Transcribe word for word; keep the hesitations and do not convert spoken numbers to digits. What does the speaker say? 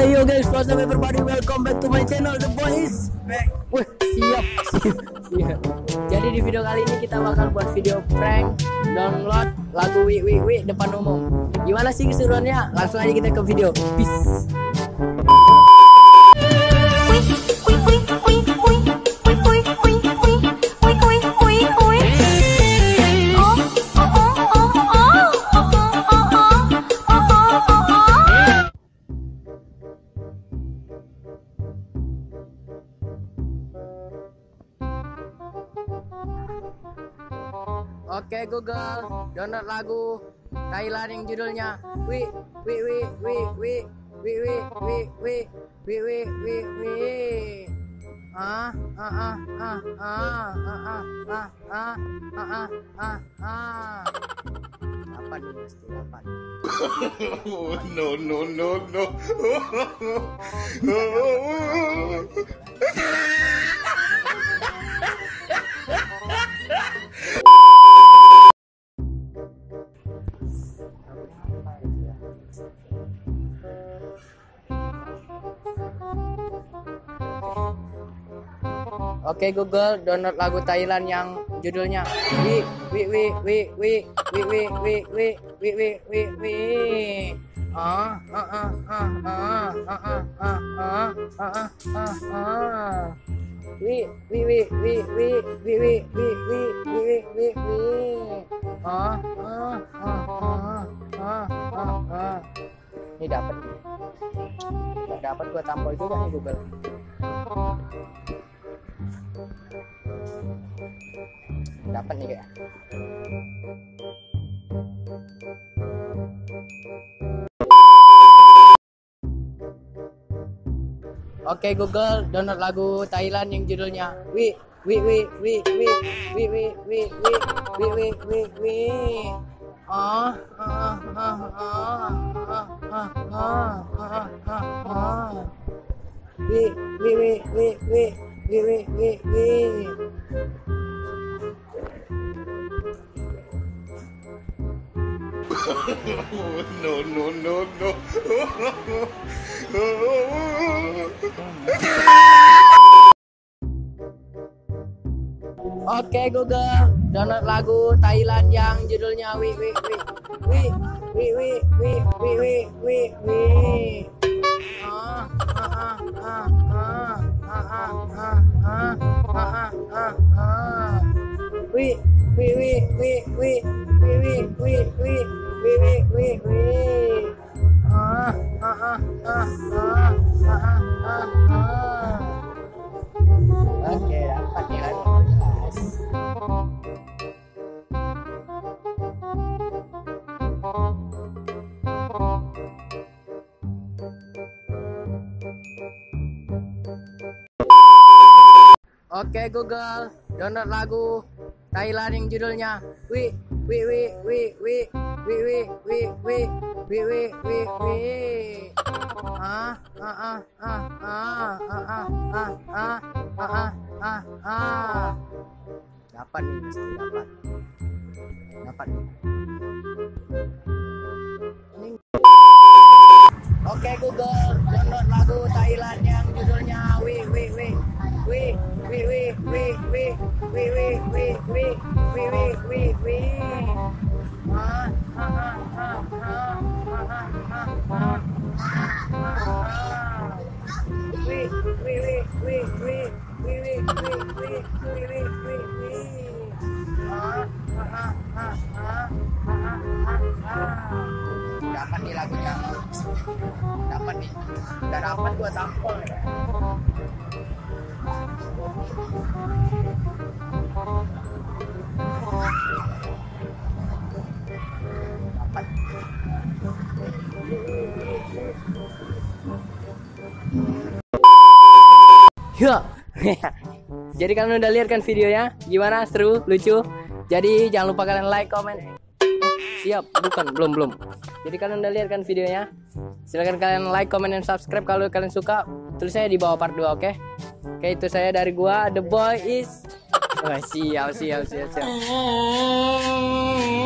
Hey yo guys, what's up everybody? Welcome back to my channel, The Boys back. Wih, siap, siap, siap. Jadi di video kali ini kita bakal buat video prank download lagu Wi Wi Wi depan umum. Gimana sih keseruannya? Langsung aja kita ke video. Peace. Oke Google, download lagu Thailand yang judulnya Wi Wi Wi Wi Wi Wi Wi Wi Wi Wi Wi Wi Wi. Ah ah ah ah ah ah ah ah ah ah ah ah. Apa nih mesti apa? No no no no. Oke Google, download lagu Thailand yang judulnya Wi Wi Wi Wi Wi Wi Wi Wi Wi Wi Wi Wi Wi. Ah ah ah ah ah ah ah ah ah ah ah. Wi Wi Wi Wi Wi Wi Wi Wi Wi Wi Wi Wi. Ah ah ah ah ah ah ah. Ini dapat. Nggak dapat gua tampol juga nih Google. Dapat nih kayak. Oke Google, download lagu Thailand yang judulnya Wi Wi Wi Wi Wi Wi Wi Wi Wi Wi Wi Wi Wi. Ah ah ah ah ah ah ah ah ah. Wi Wi Wi Wi Wi Wi Wi Wi Wi. No no no no. Oke Google, download lagu Thailand yang judulnya Wi Wi Wi Wi Wi Wi Wi Wi Wi Wi Wi. Ah ah ah ah ah ah ah ah ah ah ah. Wi Wi Wi Wi Wi Wi Wi Wi Wi Wi Wi Wi Wi. Ah ah ah ah ah ah ah. Oke, dapat ya lagu jelas. Oke Google, download lagu Thailand yang judulnya Wi Wi Wi Wi Wi Wi Wi Wi Wi Wi Wi Wi Wi. Ah ah ah ah ah ah ah ah ah ah ah ah. Dapat nih mesti dapat. Dapat nih. Oke Google, download lagu Thailand yang judulnya Wi Wi Wi Wi Wi Wi Wi Wi Wi Wi Wi Wi Wi Wi Wi Wi. Ah ah ah ah ah ah ah ah. Wi Wi Wi Wi Wi Wi Wi Wi Wi Wi Wi Wi Wi. Ah ah ah ah ah ah ah. Dapat nih lagunya. Dapat nih. Udah dapat gua tampol ya. Dapat. Ya. Jadi kalian udah lihat kan videonya? Gimana? Seru? Lucu? Jadi jangan lupa kalian like, comment. Siap, bukan, belum, belum. Jadi kalian udah lihat kan videonya? Silahkan kalian like, comment, dan subscribe kalau kalian suka. Tulis saya di bawah part dua, oke? Okay? Oke, itu saya dari gua, The Boy is. Oh, siap, siap, siap, siap.